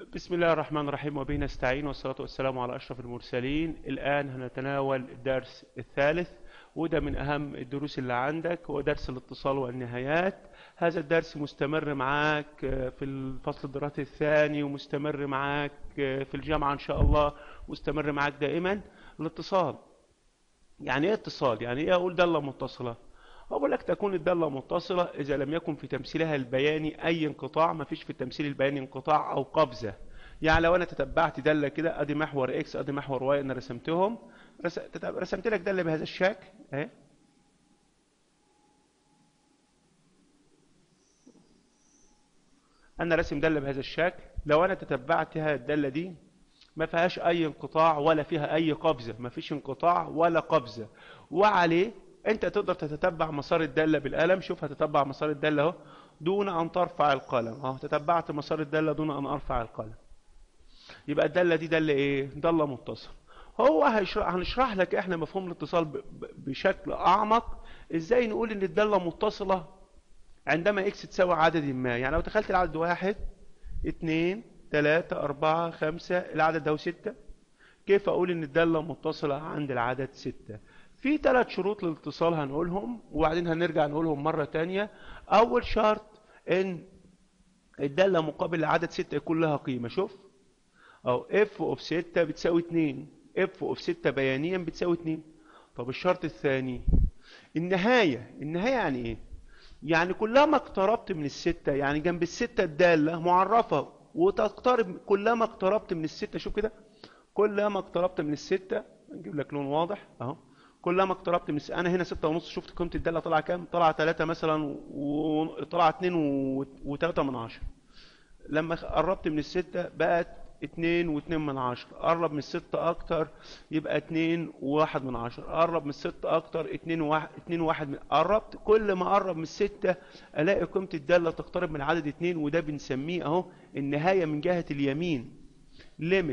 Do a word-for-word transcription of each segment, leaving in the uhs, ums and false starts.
بسم الله الرحمن الرحيم، وبه نستعين، والصلاة والسلام على أشرف المرسلين. الآن هنتناول الدرس الثالث، وده من أهم الدروس اللي عندك، هو درس الاتصال والنهايات. هذا الدرس مستمر معاك في الفصل الدراسي الثاني، ومستمر معاك في الجامعة إن شاء الله، مستمر معاك دائما. الاتصال يعني إيه؟ اتصال يعني إيه؟ أقول دالة متصلة. أقول لك تكون الدالة متصلة إذا لم يكن في تمثيلها البياني أي انقطاع. ما فيش في التمثيل البياني انقطاع أو قفزة. يعني لو أنا تتبعت دالة كده، أدي محور إكس أدي محور واي، أنا رسمتهم، رس... تتب- رسمت لك دالة بهذا الشكل أهي. أنا راسم دالة بهذا الشكل. لو أنا تتبعتها الدالة دي ما فيهاش أي انقطاع ولا فيها أي قفزة، ما فيش انقطاع ولا قفزة، وعليه أنت تقدر تتتبع مسار الدالة بالقلم. شوف، هتتبع مسار الدالة أهو دون أن ترفع القلم. أهو تتبعت مسار الدالة دون أن أرفع القلم. يبقى الدالة دي دالة إيه؟ دالة متصلة. هو هيشرح هنشرح لك إحنا مفهوم الاتصال ب- ب- بشكل أعمق. إزاي نقول إن الدالة متصلة عندما إكس تساوي عدد ما. يعني لو تخيلت العدد واحد اتنين تلاتة أربعة خمسة، العدد ده ستة، كيف أقول إن الدالة متصلة عند العدد ستة؟ في ثلاث شروط للاتصال هنقولهم، وبعدين هنرجع نقولهم مرة تانية. أول شرط إن الدالة مقابل لعدد ستة يكون لها قيمة. شوف، أو اف اوف ستة بتساوي اتنين، اف اوف ستة بيانيا بتساوي اتنين. طب الشرط الثاني، النهاية. النهاية يعني ايه؟ يعني كلما اقتربت من الستة، يعني جنب الستة الدالة معرفة، وتقترب كلما اقتربت من الستة. شوف كده، كلما اقتربت من الستة، نجيب لك لون واضح اهو. كلما اقتربت من الستة، انا هنا ستة ونص، شفت قيمة الدالة طلع كام؟ طلع تلاتة مثلا، وطلع اتنين وتلاتة من عشرة. لما قربت من الستة بقت اتنين واتنين من عشرة. قرب من الستة اكتر يبقى اتنين وواحد من عشرة. قرب من الستة اكتر اتنين وواحد اتنين وواحد من قربت. كل ما قرب من الستة الاقي قيمة الدالة تقترب من عدد اتنين، وده بنسميه اهو النهاية من جهة اليمين. ليميت.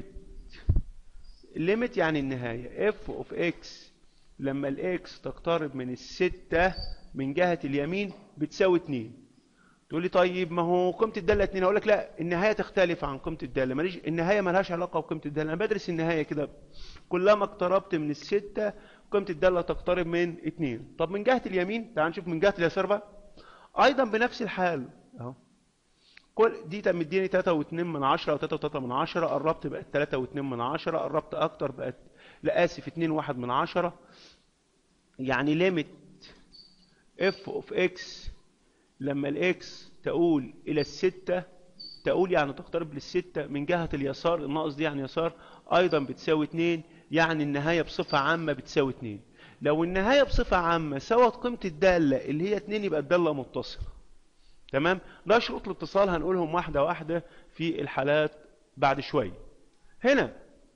ليميت يعني النهاية. اف اوف اكس لما الاكس تقترب من الستة من جهة اليمين بتساوي اتنين. تقول لي طيب ما هو قيمة الدالة اتنين. اقول لك لا، النهاية تختلف عن قيمة الدالة. ماليش، النهاية مالهاش علاقة بقيمة الدالة. انا بدرس النهاية كده. كلما اقتربت من الستة قيمة الدالة تقترب من اتنين. طب من جهة اليمين، تعال نشوف من جهة اليسار بقى. ايضا بنفس الحال اهو. كل دي مديني تلاتة واتنين من عشرة او تلاتة وتلاتة من عشرة. قربت بقت تلاتة واتنين من عشرة. قربت اكتر بقت، لا اسف، اتنين وواحد من عشرة. يعني ليميت اف اوف اكس لما الاكس تقول الى الستة، تقول يعني تقترب للستة من جهة اليسار، الناقص دي يعني يسار، ايضا بتساوي اتنين. يعني النهاية بصفة عامة بتساوي اتنين. لو النهاية بصفة عامة سوت قيمة الدالة اللي هي اتنين، يبقى الدالة متصلة. تمام؟ ده شروط الاتصال، هنقولهم واحدة واحدة في الحالات بعد شوية. هنا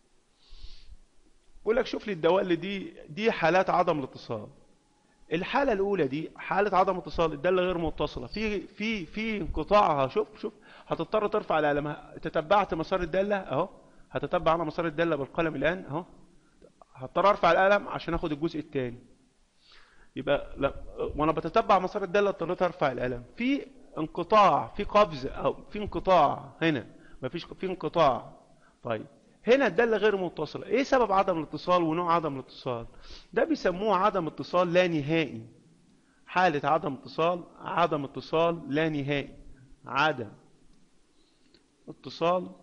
بقول لك شوف لي الدوال دي دي حالات عدم الاتصال. الحالة الأولى دي حالة عدم اتصال، الدالة غير متصلة، في في في انقطاعها. شوف شوف، هتضطر ترفع القلم. تتبعت مسار الدالة أهو. هتتبع أنا مسار الدالة بالقلم الآن أهو. هضطر أرفع القلم عشان آخد الجزء الثاني. يبقى لا، وأنا بتتبع مسار الدالة اضطريت أرفع القلم. في انقطاع، في قفز، أو في انقطاع هنا. مفيش، في انقطاع. طيب هنا الدالة غير متصلة. ايه سبب عدم الاتصال ونوع عدم الاتصال؟ ده بيسموه عدم اتصال لا نهائي. حالة عدم اتصال، عدم اتصال لا نهائي. عدم اتصال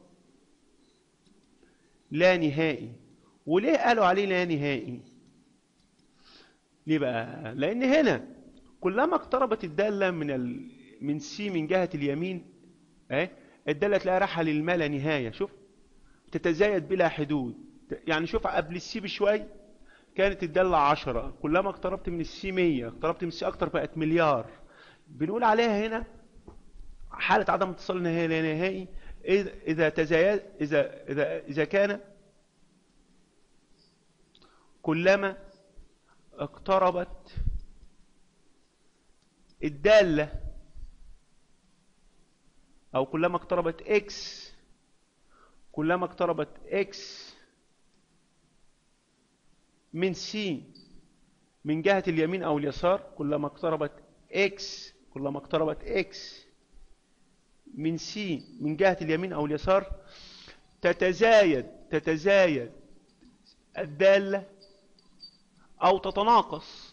لا نهائي. وليه قالوا عليه لا نهائي؟ ليه بقى؟ لأن هنا كلما اقتربت الدالة من ال... من سي من جهة اليمين، اهي الدالة تلاقيها رايحة للما لا نهاية. شوف، تتزايد بلا حدود. يعني شوف، قبل السي بشوي كانت الدالة عشرة، كلما اقتربت من السي مية، اقتربت من السي أكتر بقت مليار. بنقول عليها هنا حالة عدم اتصال نهائي لا نهائي. إذا إذا تزايد، إذا إذا إذا كان كلما اقتربت الدالة، أو كلما اقتربت إكس، كلما اقتربت إكس من سي من جهة اليمين أو اليسار، كلما اقتربت إكس كلما اقتربت إكس من سي من جهة اليمين أو اليسار تتزايد تتزايد الدالة أو تتناقص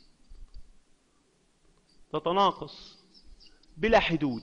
تتناقص بلا حدود.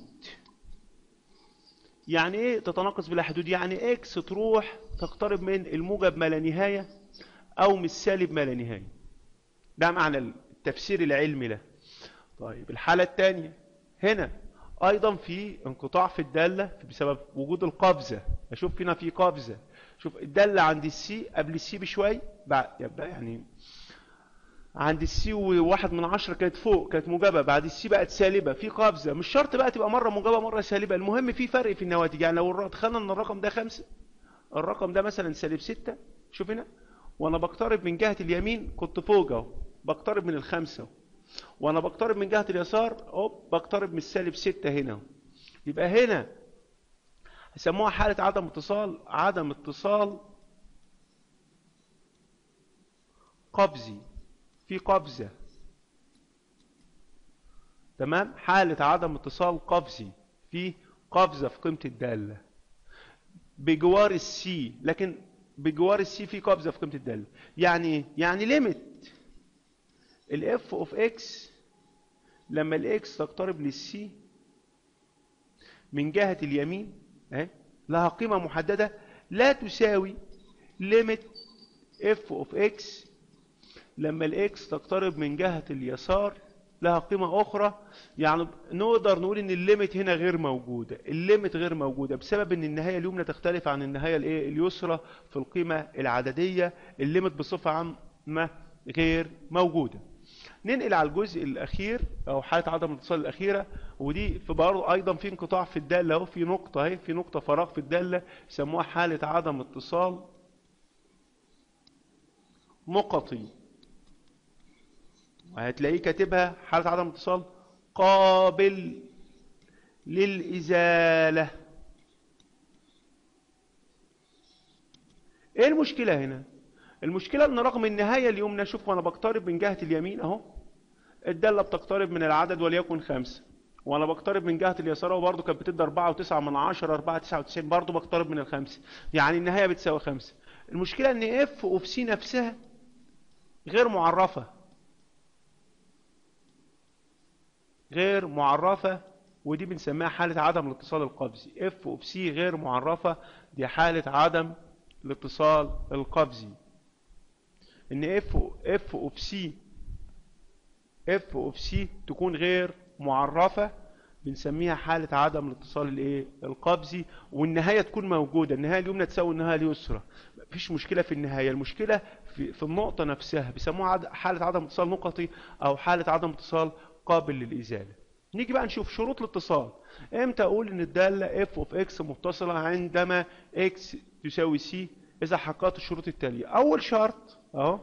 يعني ايه تتناقص بلا حدود؟ يعني اكس تروح تقترب من الموجب ما لا نهاية او من السالب ما لا نهاية. ده معنى التفسير العلمي له. طيب الحالة الثانية هنا ايضا في انقطاع في الدالة بسبب وجود القفزة. اشوف هنا في قفزة، شوف الدالة عند السي قبل السي بشوي بعد يبقى يعني عند السي وواحد من عشرة كانت فوق كانت موجبة، بعد السي بقت سالبة، في قفزة. مش شرط بقى تبقى مرة موجبة مرة سالبة، المهم في فرق في النواتج. يعني لو دخلنا ان الرقم ده خمسة، الرقم ده مثلا سالب ستة، شوف هنا وانا بقترب من جهة اليمين كنت فوق اهو بقترب من الخمسة، وانا بقترب من جهة اليسار اهو بقترب من السالب ستة هنا. يبقى هنا يسموها حالة عدم اتصال، عدم اتصال قفزي، في قفزة. تمام، حالة عدم اتصال قفزي، في قفزة في قيمة الدالة بجوار السي، لكن بجوار السي في قفزة في قيمة الدالة. يعني ايه؟ يعني ليميت الاف اوف اكس لما الاكس تقترب للسي من جهة اليمين اهي لها قيمة محددة لا تساوي ليميت اف اوف اكس لما الاكس تقترب من جهة اليسار لها قيمة أخرى. يعني نقدر نقول إن الليميت هنا غير موجودة، الليميت غير موجودة بسبب إن النهاية اليمنى تختلف عن النهاية الإيه اليسرى في القيمة العددية. الليميت بصفة عامة غير موجودة. ننقل على الجزء الأخير أو حالة عدم الاتصال الأخيرة، ودي في برضه أيضا في انقطاع في الدالة أهو، في نقطة أهي، في نقطة فراغ في الدالة يسموها حالة عدم اتصال نقطي، وهتلاقيه كاتبها حالة عدم اتصال قابل للإزالة. ايه المشكلة هنا؟ المشكلة ان رغم النهاية اليمنى، شوف وانا بقترب من جهة اليمين اهو الدالة بتقترب من العدد وليكن خمسة، وانا بقترب من جهة اليسار وبرضه كانت بتدي أربعة وتسعة من عشرة، أربعة تسعة وتسعين، برضه بقترب من الخمسة، يعني النهاية بتساوي خمسة. المشكلة ان اف اوف سي نفسها غير معرفة، غير معرفة، ودي بنسميها حالة عدم الاتصال القفزي. اف اوف سي غير معرفة، دي حالة عدم الاتصال القفزي. ان اف اف اوف سي اف اوف سي تكون غير معرفة بنسميها حالة عدم الاتصال الايه القفزي، والنهاية تكون موجودة، النهاية اليمنى تساوي النهاية اليسرى، مفيش مشكلة في النهاية، المشكلة في, في النقطة نفسها، بيسموها حالة عدم اتصال نقطي او حالة عدم اتصال قابل للإزالة. نيجي بقى نشوف شروط الاتصال. امتى اقول ان الدالة f of x متصلة؟ عندما x تساوي c اذا حققت الشروط التالية. اول شرط اهو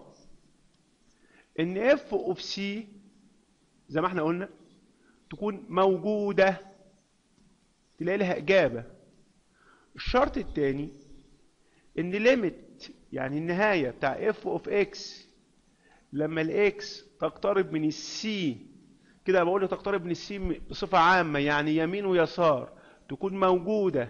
ان f of c زي ما احنا قلنا تكون موجودة، تلاقي لها اجابة. الشرط الثاني ان ليميت يعني النهاية بتاع f of x لما الاكس تقترب من السي، كده بقول له تقترب من السي بصفة عامة يعني يمين ويسار، تكون موجودة.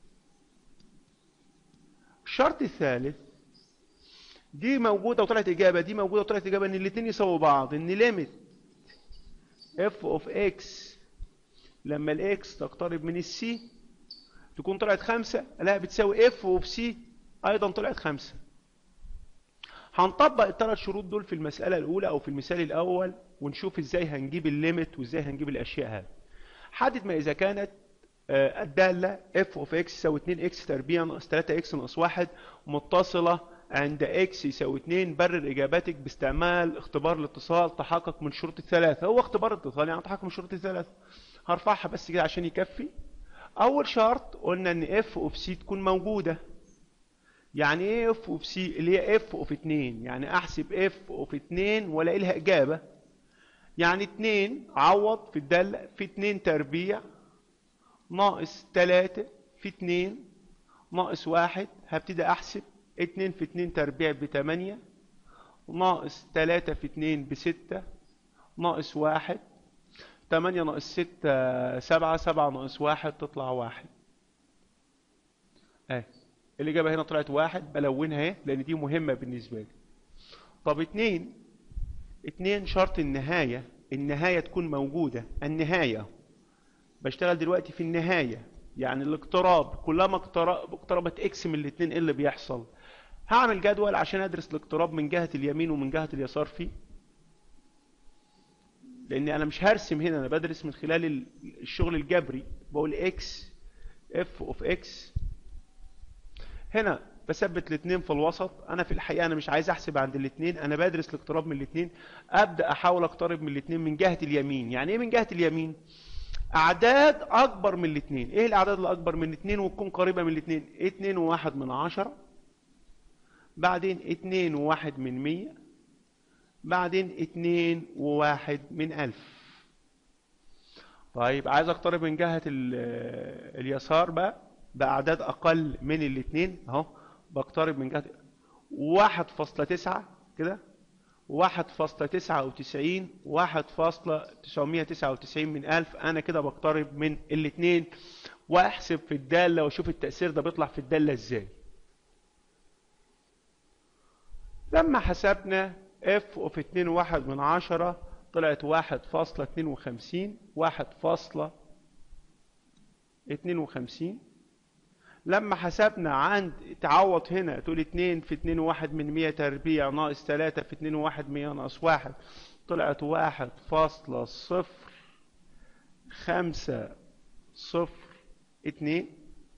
الشرط الثالث دي موجودة وطلعت إجابة، دي موجودة وطلعت إجابة، إن الاثنين يساووا بعض، إن ليميت f of x لما الاكس تقترب من السي تكون طلعت خمسة، لا بتساوي f of c أيضا طلعت خمسة. هنطبق الثلاث شروط دول في المسألة الأولى أو في المثال الأول ونشوف إزاي هنجيب الليميت وإزاي هنجيب الأشياء هذه. حدد ما إذا كانت الدالة f of x يساوي اتنين اكس تربيع ناقص تلاتة اكس ناقص واحد متصلة عند x يساوي اتنين. برر إجاباتك باستعمال اختبار الاتصال تحقق من شروط الثلاثة. هو اختبار الاتصال يعني تحقق من شروط الثلاثة، هرفعها بس كده عشان يكفي. أول شرط قلنا إن f of c تكون موجودة. يعني ايه f of c؟ اللي هي f of اتنين، يعني احسب f of اتنين والاقي لها اجابة. يعني اتنين عوض في الدالة في اتنين تربيع ناقص تلاتة في اتنين ناقص واحد، هبتدي احسب اتنين في اتنين تربيع بتمانية ناقص تلاتة في اتنين بستة ناقص واحد. تمانية ناقص ستة سبعة، سبعة ناقص واحد تطلع واحد. اهي الإجابة هنا طلعت واحد، بلونها اهي لأن دي مهمة بالنسبة لي. طب اتنين، اتنين شرط النهاية، النهاية تكون موجودة، النهاية بشتغل دلوقتي في النهاية، يعني الاقتراب كلما اقترب اقتربت اكس من الاتنين ايه اللي بيحصل؟ هعمل جدول عشان ادرس الاقتراب من جهة اليمين ومن جهة اليسار فيه، لان انا مش هرسم هنا، انا بدرس من خلال الشغل الجبري. بقول اكس اف اوف اكس، هنا بثبت الاثنين في الوسط. انا في الحقيقه انا مش عايز احسب عند الاثنين، انا بدرس الاقتراب من الاثنين. ابدا احاول اقترب من الاثنين من جهه اليمين. يعني ايه من جهه اليمين؟ اعداد اكبر من الاثنين. ايه الاعداد اللي اكبر من الاثنين وتكون قريبه من الاثنين؟ اتنين وواحد من عشرة، بعدين اتنين وواحد من مية، بعدين اتنين وواحد من الف. طيب عايز اقترب من جهه اليسار بقى باعداد اقل من الاثنين، اهو بقترب من جهه واحد فاصلة تسعة كده، واحد فاصلة تسعة وتسعين، واحد فاصلة تسعمية تسعة وتسعين من ألف. أنا كده بقترب من الاثنين، وأحسب في الدالة وأشوف التأثير ده بيطلع في الدالة إزاي. لما حسبنا اف اوف اتنين وواحد من عشرة طلعت واحد فاصلة اتنين وخمسين، واحد فاصلة اتنين وخمسين. لما حسبنا عند تعوض هنا تقول اتنين في اتنين وواحد من مية تربيع ناقص تلاتة في اتنين وواحد مية ناقص واحد، طلعت واحد فاصلة صفر خمسة صفر اتنين.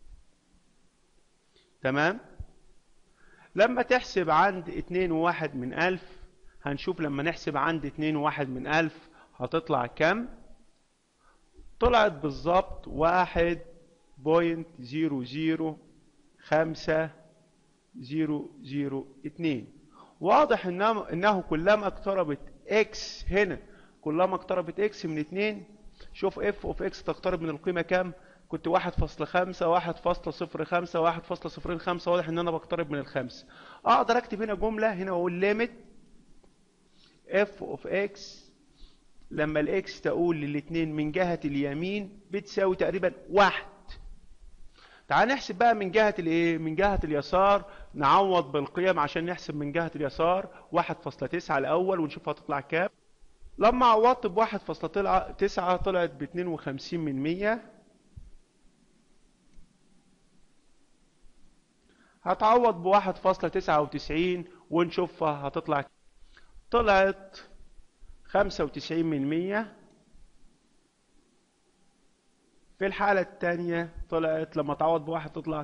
تمام. لما تحسب عند اتنين وواحد من ألف، هنشوف لما نحسب عند اتنين وواحد من ألف هتطلع كم؟ طلعت بالظبط واحد بوينت زيرو زيرو خمسة زيرو زيرو اتنين. واضح انه, إنه كلما اقتربت اكس هنا، كلما اقتربت اكس من اتنين، شوف اف اوف اكس تقترب من القيمة كام؟ كنت واحد فاصلة خمسة، واحد فاصلة صفر خمسة، واحد فاصلة صفر خمسة. واضح ان انا بقترب من الخمسة. اقدر اكتب هنا جملة هنا واقول ليميت اف اوف اكس لما الاكس تقول للاتنين من جهة اليمين بتساوي تقريبا واحد. تعال نحسب بقى من جهة الايه؟ من جهة اليسار، نعوض بالقيم عشان نحسب من جهة اليسار واحد فاصلة تسعة الاول ونشوف هتطلع كام. لما عوضت ب واحد فاصلة تسعة طلعت ب اتنين وخمسين من مية. هتعوض ب واحد فاصلة تسعة وتسعين ونشوفها هتطلع، طلعت خمسة وتسعين من مية. في الحالة الثانية طلعت لما تعوض بواحد تطلع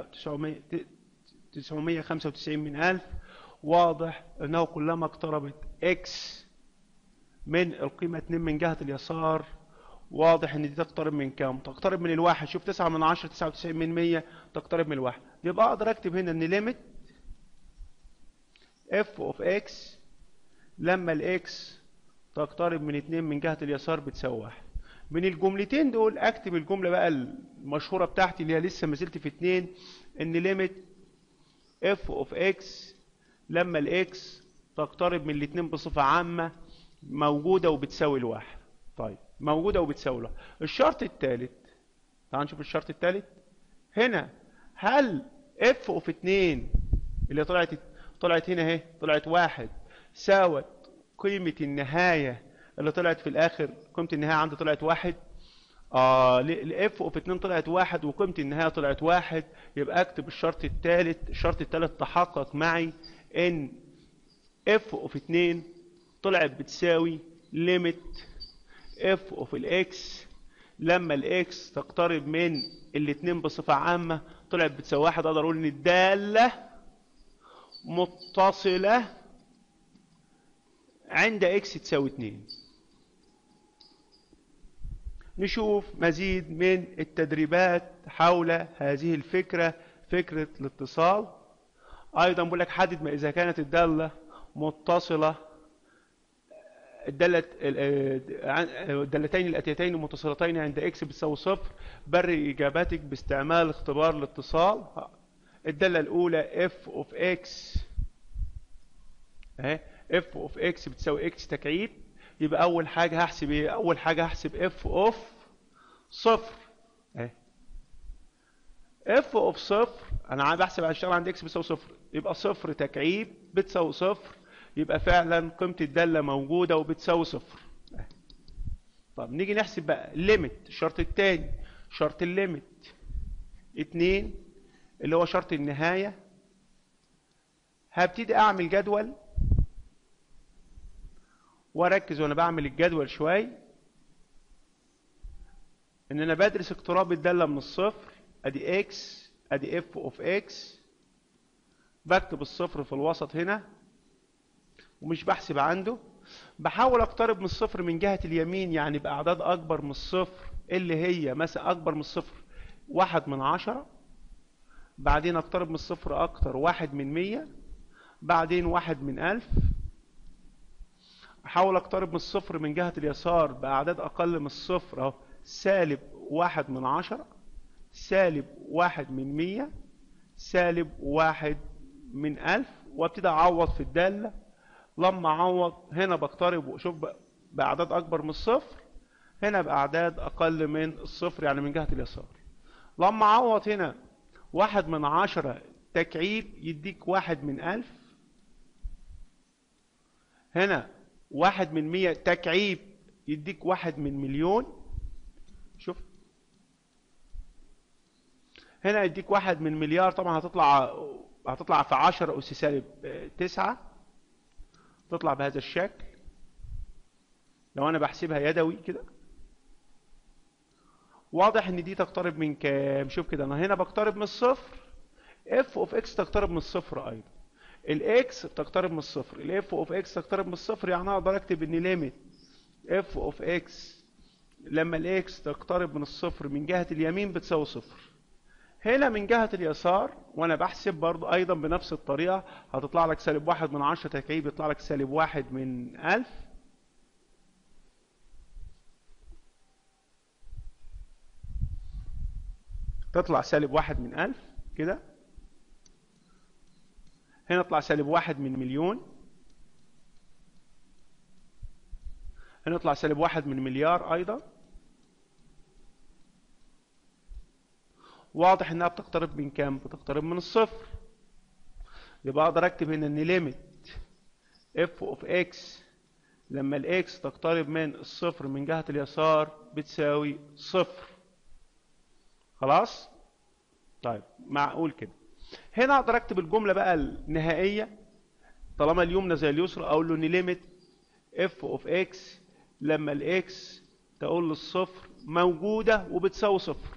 تسعمية خمسة وتسعين من ألف. واضح انه كلما اقتربت اكس من القيمة اتنين من جهة اليسار، واضح ان دي تقترب من كام؟ تقترب من الواحد. شوف تسعة من عشرة، تسعة وتسعين من مية، تقترب من الواحد. يبقى اقدر اكتب هنا ان ليميت اف اوف اكس لما الاكس تقترب من اتنين من جهة اليسار بتساوي واحد. من الجملتين دول اكتب الجملة بقى المشهورة بتاعتي اللي هي لسه ما زلت في اتنين، ان ليميت اف اوف اكس لما الاكس تقترب من الاتنين بصفة عامة موجودة وبتساوي الواحد. طيب موجودة وبتساوي الواحد. الشرط الثالث، تعال نشوف الشرط الثالث هنا. هل اف اوف اتنين اللي طلعت طلعت هنا اهي طلعت واحد ساوت قيمة النهاية اللي طلعت في الاخر؟ قيمة النهاية عندي طلعت واحد. اه الاف اوف اتنين طلعت واحد وقيمة النهاية طلعت واحد. يبقى اكتب الشرط الثالث. الشرط الثالث تحقق معي ان اف اوف اتنين طلعت بتساوي ليميت اف اوف الاكس لما الاكس تقترب من الاتنين بصفة عامة طلعت بتساوي واحد. اقدر اقول ان الدالة متصلة عند اكس تساوي اتنين. نشوف مزيد من التدريبات حول هذه الفكرة، فكرة الاتصال. ايضا بقول لك حدد ما اذا كانت الدالة متصلة، الدالة الدالتين الاتيتين متصلتين عند اكس بتساوي صفر. برر اجاباتك باستعمال اختبار الاتصال. الدالة الاولى اف اوف اكس اهي، اف اوف اكس بتساوي اكس تكعيب. يبقى اول حاجه هحسب ايه؟ اول حاجه هحسب اف اوف صفر اهي. اف اوف صفر انا عايز احسب هشتغل عند اكس بتساوي صفر، يبقى صفر تكعيب بتساوي صفر، يبقى فعلا قيمه الداله موجوده وبتساوي صفر. طب نيجي نحسب بقى الليميت، الشرط الثاني، شرط الليميت اتنين اللي هو شرط النهايه. هبتدي اعمل جدول واركز وانا بعمل الجدول شويه ان انا بدرس اقتراب الداله من الصفر. ادي اكس، ادي اف اوف اكس، بكتب الصفر في الوسط هنا ومش بحسب عنده. بحاول اقترب من الصفر من جهه اليمين، يعني باعداد اكبر من الصفر اللي هي مثلا اكبر من الصفر واحد من عشرة، بعدين اقترب من الصفر اكتر واحد من مية، بعدين واحد من الف. احاول اقترب من الصفر من جهة اليسار باعداد اقل من الصفر اهو، سالب واحد من عشرة، سالب واحد من مية، سالب واحد من الف، وابتدي اعوض في الدالة. لما اعوض هنا بقترب وشوف باعداد اكبر من الصفر، هنا باعداد اقل من الصفر يعني من جهة اليسار. لما اعوض هنا واحد من عشرة تكعيب يديك واحد من الف، هنا واحد من مية تكعيب يديك واحد من مليون. شوف هنا يديك واحد من مليار، طبعا هتطلع هتطلع في عشرة أس سالب تسعة، تطلع بهذا الشكل لو انا بحسبها يدوي كده. واضح ان دي تقترب من كام؟ شوف كده انا هنا بقترب من الصفر، اف اوف اكس تقترب من الصفر ايضا، الاكس تقترب من الصفر، الاف اوف اكس تقترب من الصفر، يعني اقدر اكتب ان ليميت اف اوف اكس لما الاكس تقترب من الصفر من جهة اليمين بتساوي صفر. هنا من جهة اليسار وانا بحسب برضو ايضا بنفس الطريقة، هتطلع لك سالب واحد من عشرة تكعيب يطلع لك سالب واحد من الف، تطلع سالب واحد من الف كده. هنا يطلع سالب واحد من مليون، هنا يطلع سالب واحد من مليار ايضا. واضح انها بتقترب من كام؟ بتقترب من الصفر. يبقى اقدر اكتب هنا ان ليميت اف اوف اكس لما الاكس تقترب من الصفر من جهة اليسار بتساوي صفر. خلاص؟ طيب معقول كده. هنا اقدر اكتب الجملة بقى النهائية، طالما اليمنى زي اليسرى اقول له ان ليميت اف اوف اكس لما الاكس تقول للصفر موجودة وبتساوي صفر.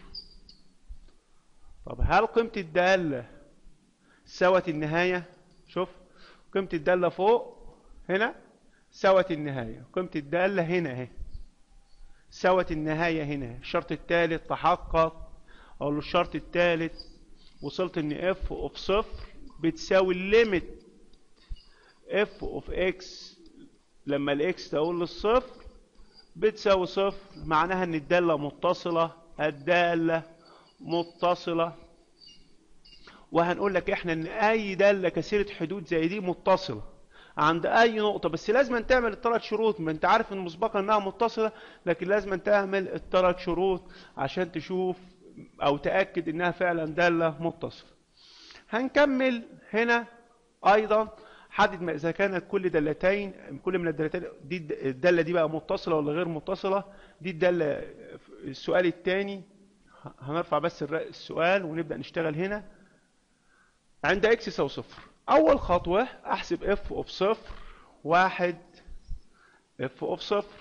طب هل قيمة الدالة سوت النهاية؟ شوف قيمة الدالة فوق هنا سوت النهاية، قيمة الدالة هنا اهي سوت النهاية هنا. الشرط الثالث تحقق، اقول له الشرط الثالث وصلت ان اف اوف صفر بتساوي الليميت اف اوف اكس لما الاكس تقول للصفر بتساوي صفر، معناها ان الدالة متصلة، الدالة متصلة. وهنقول لك احنا ان اي دالة كثيرة حدود زي دي متصلة عند اي نقطة، بس لازم تعمل الثلاث شروط. ما انت عارف ان مسبقا انها متصلة، لكن لازم تعمل الثلاث شروط عشان تشوف او تأكد انها فعلا دالة متصلة. هنكمل هنا ايضا حدد ما اذا كانت كل دالتين كل من الدالتين دي الدالة دي بقى متصلة ولا غير متصلة. دي الدالة. السؤال الثاني هنرفع بس السؤال ونبدأ نشتغل هنا. عند اكس يساوي صفر، اول خطوة احسب اف اوف صفر واحد اف اوف صفر.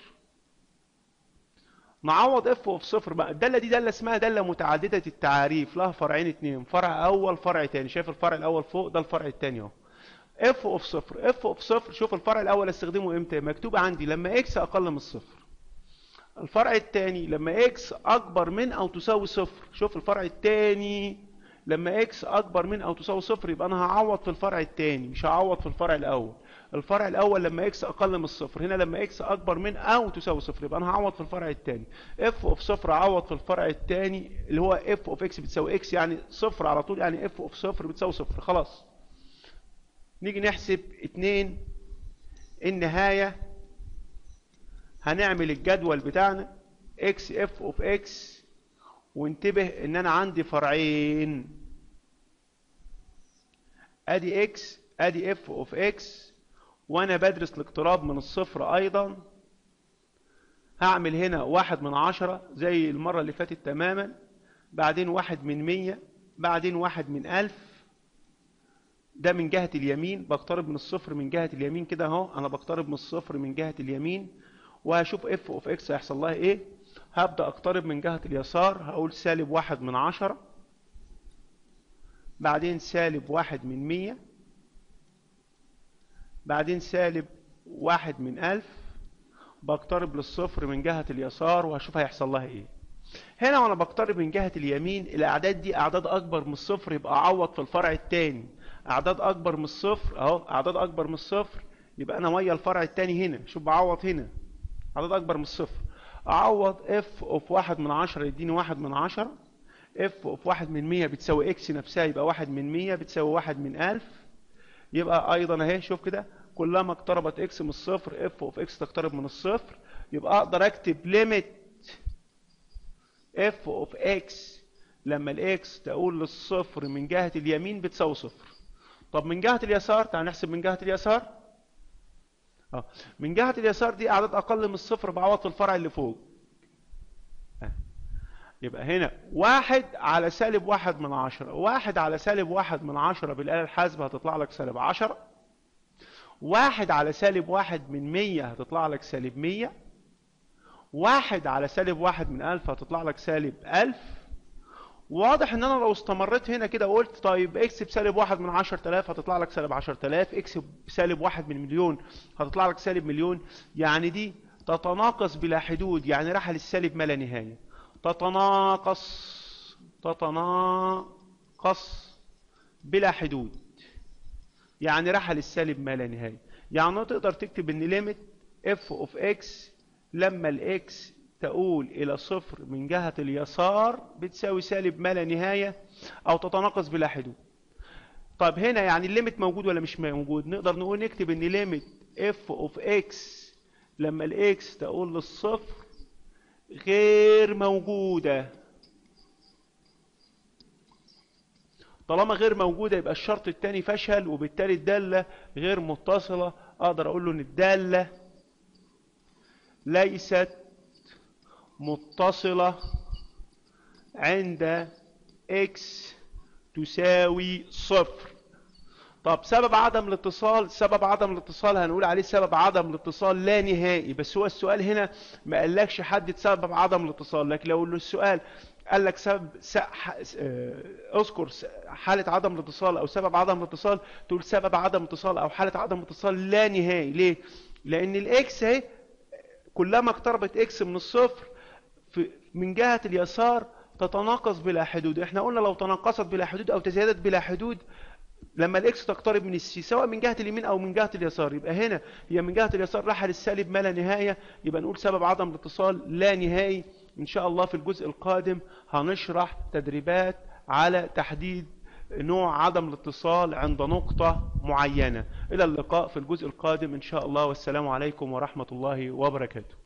نعوض اف اوف صفر بقى. الدالة دي دالة اسمها دالة متعددة التعاريف، لها فرعين اتنين، فرع اول فرع تاني. شايف الفرع الاول فوق ده الفرع التاني اهو. اف اوف صفر، اف اوف صفر شوف الفرع الاول استخدمه امتى؟ مكتوب عندي لما اكس اقل من الصفر. الفرع الثاني لما اكس اكبر من او تساوي صفر. شوف الفرع الثاني لما اكس اكبر من او تساوي صفر، يبقى انا هعوض في الفرع الثاني مش هعوض في الفرع الاول. الفرع الاول لما اكس اقل من الصفر، هنا لما اكس اكبر من او تساوي صفر، يبقى انا هعوض في الفرع الثاني. اف اوف صفر اعوض في الفرع الثاني اللي هو اف اوف اكس بتساوي اكس، يعني صفر على طول، يعني اف اوف صفر بتساوي صفر. خلاص نيجي نحسب اتنين النهاية. هنعمل الجدول بتاعنا اكس اف اوف اكس، وانتبه ان انا عندي فرعين، ادي اكس ادي اف اوف اكس، وانا بدرس الاقتراب من الصفر ايضا. هعمل هنا واحد من عشرة زي المرة اللي فاتت تماما، بعدين واحد من مية، بعدين واحد من الف. ده من جهة اليمين، بقترب من الصفر من جهة اليمين كده اهو، انا بقترب من الصفر من جهة اليمين. وهشوف اف اوف اكس هيحصل لها ايه. هبدأ اقترب من جهة اليسار، هقول سالب واحد من عشرة، بعدين سالب واحد من مية، بعدين سالب واحد من الف. بقترب للصفر من جهة اليسار وهشوف هيحصل لها ايه. هنا وانا بقترب من جهة اليمين الاعداد دي اعداد اكبر من الصفر، يبقى اعوض في الفرع الثاني. اعداد اكبر من الصفر اهو، اعداد اكبر من الصفر، يبقى انا ويا الفرع الثاني هنا. شوف بعوض هنا اعداد اكبر من الصفر، اعوض اف اوف واحد من عشرة يديني واحد من عشرة، اف اوف واحد من مية بتساوي اكس نفسها، يبقى واحد من مية بتساوي واحد من الف. يبقى ايضا اهي شوف كده، كلما اقتربت اكس من الصفر اف اوف اكس تقترب من الصفر. يبقى اقدر اكتب ليميت اف اوف اكس لما الاكس تقول للصفر من جهة اليمين بتساوي صفر. طب من جهة اليسار، تعال نحسب من جهة اليسار. اه من جهة اليسار دي اعداد اقل من الصفر، بعوض في الفرع اللي فوق. اه. يبقى هنا واحد على سالب واحد من عشرة، واحد على سالب واحد من عشرة بالآلة الحاسبة هتطلع لك سالب عشرة. واحد على سالب واحد من مية هتطلع لك سالب مية. واحد على سالب واحد من الف هتطلع لك سالب الف. واضح ان انا لو استمريت هنا كده وقلت طيب اكس بسالب واحد من عشرة آلاف هتطلع لك سالب عشرة آلاف، اكس بسالب واحد من مليون هتطلع لك سالب مليون. يعني دي تتناقص بلا حدود، يعني راح للسالب ما لا نهاية. تتناقص تتناقص بلا حدود، يعني راح للسالب ما لا نهاية. يعني تقدر تكتب ان ليميت اف اوف اكس لما الاكس تقول الى صفر من جهة اليسار بتساوي سالب ما لا نهاية او تتناقص بلا حدود. طب هنا يعني الليميت موجود ولا مش موجود؟ نقدر نقول نكتب ان ليميت اف اوف اكس لما الاكس تقول للصفر غير موجودة. طالما غير موجودة يبقى الشرط الثاني فشل، وبالتالي الدالة غير متصلة. اقدر اقول له ان الدالة ليست متصلة عند x تساوي صفر. طب سبب عدم الاتصال، سبب عدم الاتصال هنقول عليه سبب عدم الاتصال لا نهائي. بس هو السؤال هنا ما قالكش حدد سبب عدم الاتصال، لكن لو السؤال قال لك سبب س... اذكر حالة عدم الاتصال او سبب عدم الاتصال، تقول سبب عدم اتصال او حالة عدم اتصال لا نهائي. ليه؟ لان الاكس اهي كلما اقتربت اكس من الصفر في من جهة اليسار تتناقص بلا حدود. احنا قلنا لو تناقصت بلا حدود او تزايدت بلا حدود لما الاكس تقترب من السي سواء من جهة اليمين او من جهة اليسار، يبقى هنا هي من جهة اليسار راح للسالب ما لا نهاية، يبقى نقول سبب عدم الاتصال لا نهائي. ان شاء الله في الجزء القادم هنشرح تدريبات على تحديد نوع عدم الاتصال عند نقطة معينة. الى اللقاء في الجزء القادم ان شاء الله، والسلام عليكم ورحمة الله وبركاته.